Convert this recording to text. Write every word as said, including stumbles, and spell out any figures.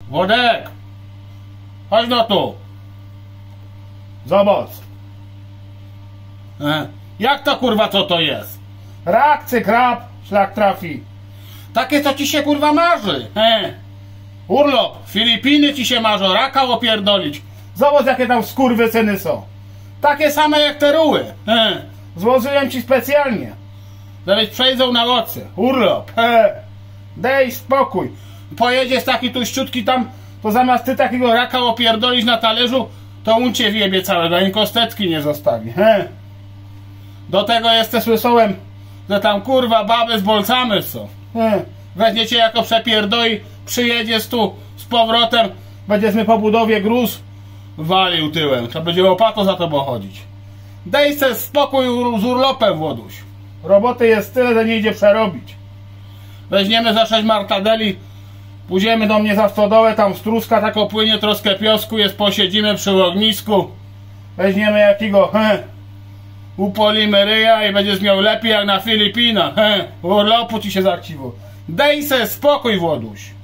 Włodek! Chodź no tu! Zobacz. E, jak to kurwa co to jest? Rak, cykrab, szlak trafi. Takie co ci się kurwa marzy. E, urlop, Filipiny ci się marzą, raka opierdolić. Zobacz jakie tam skurwysyny są. Takie same jak te ruły. E, Złożyłem ci specjalnie. żebyś przejdą na ocy. Urlop. He, daj spokój. Pojedziesz taki tuściutki tam, To zamiast ty takiego raka raka opierdolić na talerzu, to on cię wjebie całego, ani kosteczki nie zostawi. He, Do tego jeszcze słyszałem, że tam kurwa baby z bolcami są. he. Weźmiecie jako przepierdoi, przyjedziesz tu z powrotem, Będziesz mi po budowie gruz. walił tyłem. To będzie łopato za tobą chodzić. Daj se spokój z urlopem, Włoduś. Roboty jest tyle, że nie idzie przerobić. Weźmiemy za sześć martadeli, pójdziemy do mnie za stodołę, tam struska tak opłynie, troszkę piosku jest, posiedzimy przy ognisku, Weźmiemy jakiego, he, upolimy ryja i będziesz miał lepiej jak na Filipinach. He, urlopu ci się zachciwo. Daj se spokój, Włoduś.